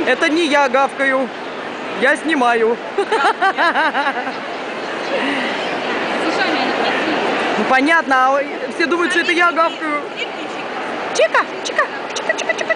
Это не я гавкаю. Я снимаю. Ну понятно, а все думают, что это я гавкаю. Чика, чика, чика, чика, чика.